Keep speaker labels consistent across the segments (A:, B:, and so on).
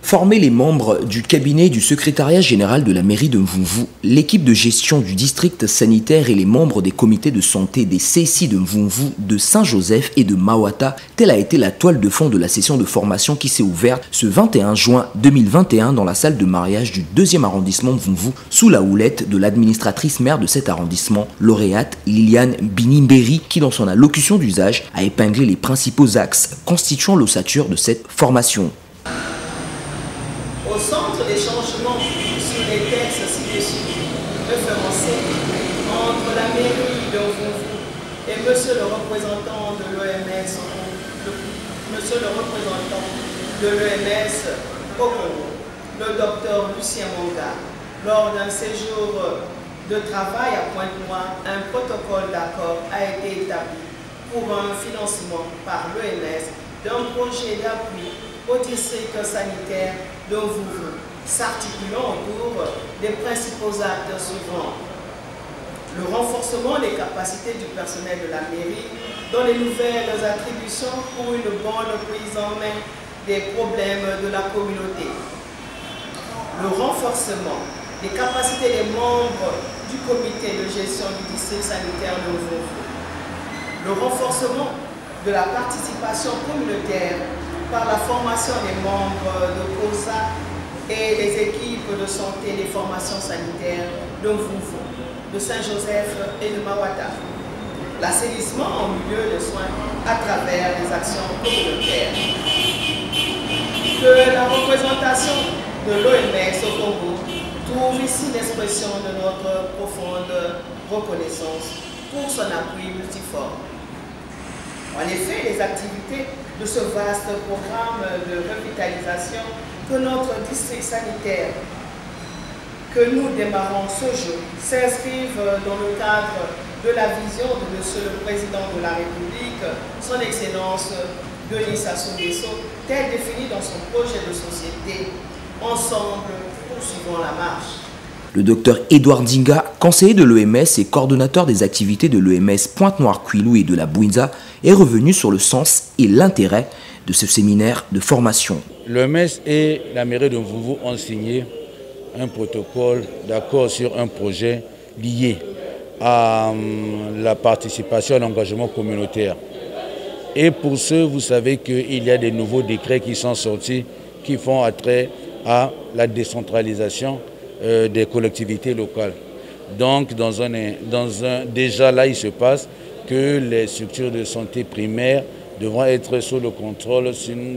A: Former les membres du cabinet du secrétariat général de la mairie de Mvumvu, l'équipe de gestion du district sanitaire et les membres des comités de santé des CSI de Mvumvu, de Saint-Joseph et de Mawata, telle a été la toile de fond de la session de formation qui s'est ouverte ce 21 juin 2021 dans la salle de mariage du 2e arrondissement Mvumvu sous la houlette de l'administratrice maire de cet arrondissement, lauréate Liliane Binimberi, qui dans son allocution d'usage a épinglé les principaux axes constituant l'ossature de cette formation.
B: Au centre des changements sur les textes ci-dessus, référencés entre la mairie de Mvumvu et monsieur le représentant de l'OMS au Congo, le docteur Lucien Monga, lors d'un séjour de travail à Pointe-Noire, un protocole d'accord a été établi pour un financement par l'OMS d'un projet d'appui au district sanitaire de Mvumvu, s'articulant autour des principaux actes suivants. Le renforcement des capacités du personnel de la mairie dans les nouvelles attributions pour une bonne prise en main des problèmes de la communauté. Le renforcement des capacités des membres du comité de gestion du district sanitaire de Mvumvu. Le renforcement de la participation communautaire par la formation des membres de COSA et des équipes de santé des formations sanitaires de Mvumvu, de Saint-Joseph et de Mawata. L'assainissement en milieu de soins à travers les actions communautaires. Que la représentation de l'OMS au Congo trouve ici l'expression de notre profonde reconnaissance pour son appui multiforme. En effet, les activités de ce vaste programme de revitalisation que notre district sanitaire, que nous démarrons ce jour, s'inscrivent dans le cadre de la vision de Monsieur le Président de la République, Son Excellence Denis Sassou Nguesso, tel défini dans son projet de société. Ensemble, poursuivons la marche.
A: Le docteur Edouard Dinga, conseiller de l'OMS et coordonnateur des activités de l'OMS Pointe-Noire-Kwilu et de la Bouinza, est revenu sur le sens et l'intérêt de ce séminaire de formation.
C: L'OMS et la mairie de Mvumvu ont signé un protocole d'accord sur un projet lié à la participation à l'engagement communautaire. Et pour ce, vous savez qu'il y a des nouveaux décrets qui sont sortis qui font attrait à la décentralisation des collectivités locales. Donc, déjà là, il se passe que les structures de santé primaires devront être sous le contrôle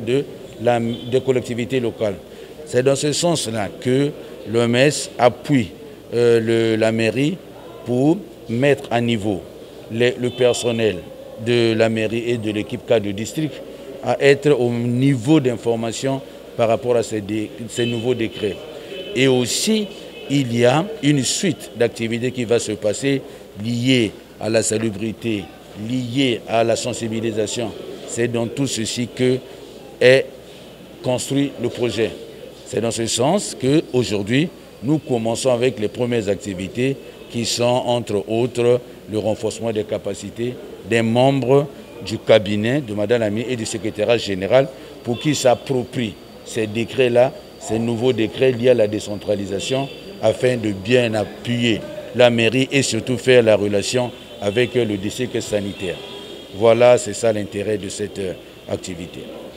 C: des collectivités locales. C'est dans ce sens-là que l'OMS appuie la mairie pour mettre à niveau le personnel de la mairie et de l'équipe cadre du district à être au niveau d'information par rapport à ces nouveaux décrets. Et aussi, il y a une suite d'activités qui va se passer liées à la salubrité, liées à la sensibilisation. C'est dans tout ceci qu'est construit le projet. C'est dans ce sens qu'aujourd'hui, nous commençons avec les premières activités qui sont, entre autres, le renforcement des capacités des membres du cabinet de Mme Ami et du secrétariat général pour qu'ils s'approprient ces décrets-là, ces nouveaux décrets liés à la décentralisation, afin de bien appuyer la mairie et surtout faire la relation avec le district sanitaire. Voilà, c'est ça l'intérêt de cette activité.